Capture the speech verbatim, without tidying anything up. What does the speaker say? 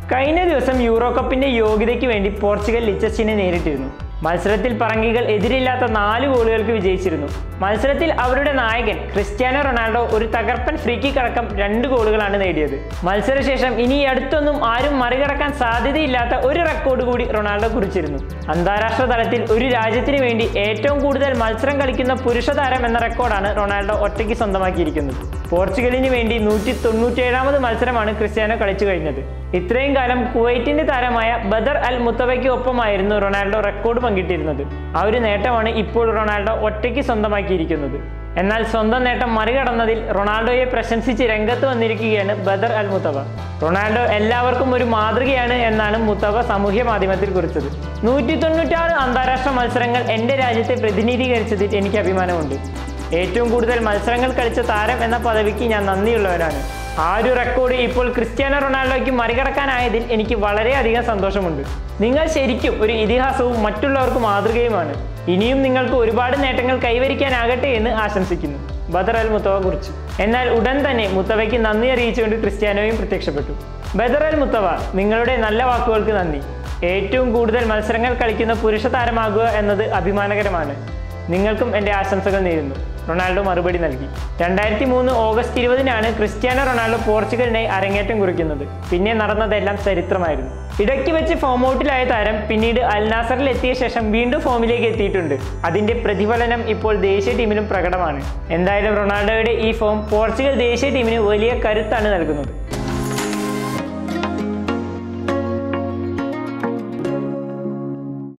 കഴിഞ്ഞ ദിവസം യൂറോ കപ്പിന്റെ യോഗ്യതയ്ക്ക് വേണ്ടി പോർച്ചുഗൽ ലിച്ചസ്റ്റനെ നേരിട്ടിരുന്നു. മത്സരത്തിൽ പറങ്കികൾ എതിരില്ലാത്ത നാല് ഗോളുകൾക്ക് വിജയിച്ചിരുന്നു. മത്സരത്തിൽ അവരുടെ നായകൻ ക്രിസ്ത്യാനോ റൊണാൾഡോ ഒരു തകർപ്പൻ ഫ്രീ കിക്ക് അടക്കം രണ്ട് ഗോളുകളാണ് നേടിയത്. മത്സരശേഷം ഇനി അടുത്തൊന്നും ആരും മറികടക്കാൻ സാധ്യതയില്ലാത്ത ഒരു റെക്കോർഡ് കൂടി റൊണാൾഡോ കുറിച്ചിരുന്നു. അന്താരാഷ്ട്ര തലത്തിൽ ഒരു രാജ്യത്തിന് വേണ്ടി ഏറ്റവും കൂടുതൽ മത്സരം കളിക്കുന്ന പുരുഷ താരം എന്ന റെക്കോർഡാണ് റൊണാൾഡോ ഒറ്റയ്ക്ക് സ്വന്തമാക്കിയിരിക്കുന്നത്. പോർച്ചുഗലിന് വേണ്ടി നൂറ്റി തൊണ്ണൂറ്റിയേഴാമത് മത്സരമാണ് ക്രിസ്ത്യാനോ കളിച്ചു കഴിഞ്ഞത്. ഇത്രയും കാലം കുവൈറ്റിന്റെ താരമായ ബദർ അൽ മുത്തവയ്ക്ക് ഒപ്പമായിരുന്നു റൊണാൾഡോ റെക്കോർഡ് പങ്കിട്ടിരുന്നത്. ആ ഒരു നേട്ടമാണ് ഇപ്പോൾ റൊണാൾഡോ ഒറ്റയ്ക്ക് സ്വന്തമാക്കിയിരിക്കുന്നത്. എന്നാൽ സ്വന്തം നേട്ടം മറികടന്നതിൽ റൊണാൾഡോയെ പ്രശംസിച്ച് രംഗത്ത് വന്നിരിക്കുകയാണ് ബദർ അൽ മുത്തവ. റൊണാൾഡോ എല്ലാവർക്കും ഒരു മാതൃകയാണ് എന്നാണ് മുത്തവ സാമൂഹ്യ മാധ്യമത്തിൽ കുറിച്ചത്. നൂറ്റി തൊണ്ണൂറ്റാറ് അന്താരാഷ്ട്ര മത്സരങ്ങൾ എൻ്റെ രാജ്യത്തെ പ്രതിനിധീകരിച്ചതിൽ എനിക്ക് അഭിമാനമുണ്ട്. ഏറ്റവും കൂടുതൽ മത്സരങ്ങൾ കളിച്ച താരം എന്ന പദവിക്ക് ഞാൻ നന്ദിയുള്ളവരാണ്. ആ ഒരു റെക്കോർഡ് ഇപ്പോൾ ക്രിസ്ത്യാനോ റൊണാൾഡോയ്ക്ക് മറികടക്കാനായതിൽ എനിക്ക് വളരെയധികം സന്തോഷമുണ്ട്. നിങ്ങൾ ശരിക്കും ഒരു ഇതിഹാസവും മറ്റുള്ളവർക്ക് മാതൃകയുമാണ്. ഇനിയും നിങ്ങൾക്ക് ഒരുപാട് നേട്ടങ്ങൾ കൈവരിക്കാനാകട്ടെ എന്ന് ആശംസിക്കുന്നു. ബദർ അൽ മുത്തവ കുറിച്ചു. എന്നാൽ ഉടൻ തന്നെ മുത്തവയ്ക്ക് നന്ദി അറിയിച്ചുകൊണ്ട് ക്രിസ്ത്യാനോയും പ്രത്യക്ഷപ്പെട്ടു. ബദർ അൽ മുത്തവ, നിങ്ങളുടെ നല്ല വാക്കുകൾക്ക് നന്ദി. ഏറ്റവും കൂടുതൽ മത്സരങ്ങൾ കളിക്കുന്ന പുരുഷ താരമാകുക എന്നത് അഭിമാനകരമാണ്. നിങ്ങൾക്കും എൻ്റെ ആശംസകൾ നേരുന്നു. റൊണാൾഡോ മറുപടി നൽകി. രണ്ടായിരത്തി മൂന്ന് ഓഗസ്റ്റ് ഇരുപതിനാണ് ക്രിസ്ത്യാനോ റൊണാൾഡോ പോർച്ചുഗലിനായി അരങ്ങേറ്റം കുറിക്കുന്നത്. പിന്നെ നടന്നതെല്ലാം ചരിത്രമായിരുന്നു. ഇടയ്ക്ക് വെച്ച് ഫോം ഔട്ടിലായ താരം പിന്നീട് അൽ നാസറിൽ എത്തിയ ശേഷം വീണ്ടും ഫോമിലേക്ക് എത്തിയിട്ടുണ്ട്. അതിന്റെ പ്രതിഫലനം ഇപ്പോൾ ദേശീയ ടീമിലും പ്രകടമാണ്. എന്തായാലും റൊണാൾഡോയുടെ ഈ ഫോം പോർച്ചുഗൽ ദേശീയ ടീമിന് വലിയ കരുത്താണ് നൽകുന്നത്.